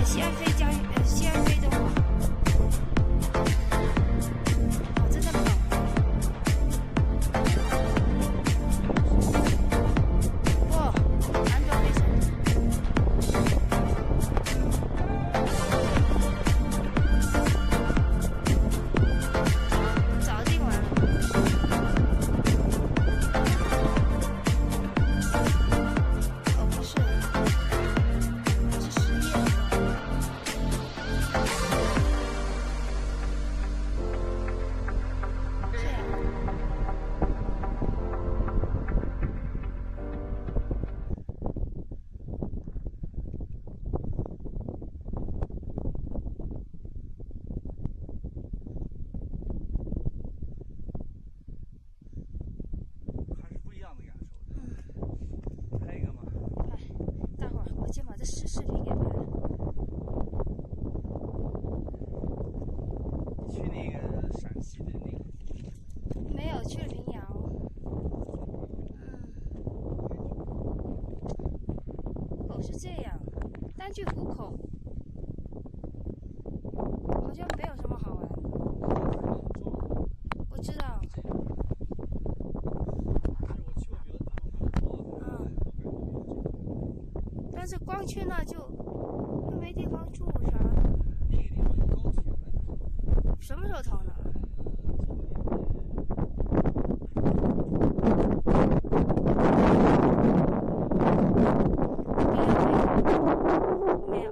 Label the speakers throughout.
Speaker 1: 西安飞敦煌。哦，真的吗？哇，难得飞升。早订完了。哦，不是。先把这视频给拍了。
Speaker 2: 去那个陕西的那个？
Speaker 1: 没有，去了平遥。口是这样，单据户口好像没有什么好玩的。我知道。但是光去那就没地方住啥的。
Speaker 2: 那个地方有高铁了。
Speaker 1: 什么时候投呢？没有。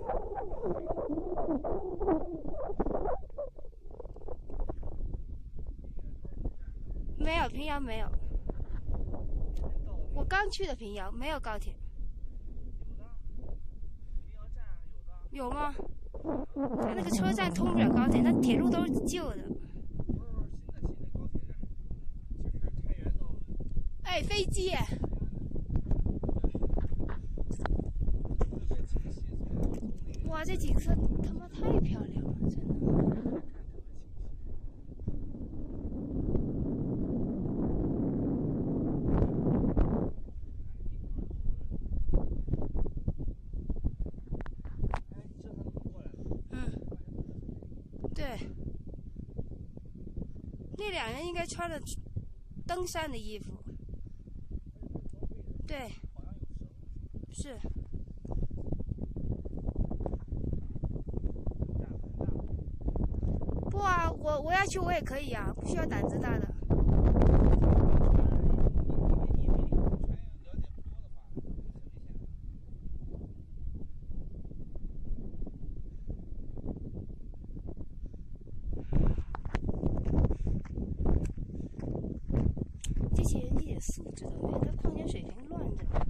Speaker 1: 没有，平遥没有。我刚去的平遥，没有高铁。有吗？它那个车站通不了高铁，那铁路都是旧的。
Speaker 2: 新的高铁站，就是太原到。
Speaker 1: 哎，飞机！哇，这景色他妈太漂亮了，真的。对，那两人应该穿着登山的衣服。对，是。不啊，我要去我也可以啊，不需要胆子大的。这些人一点素质都没有，这矿泉水瓶乱着。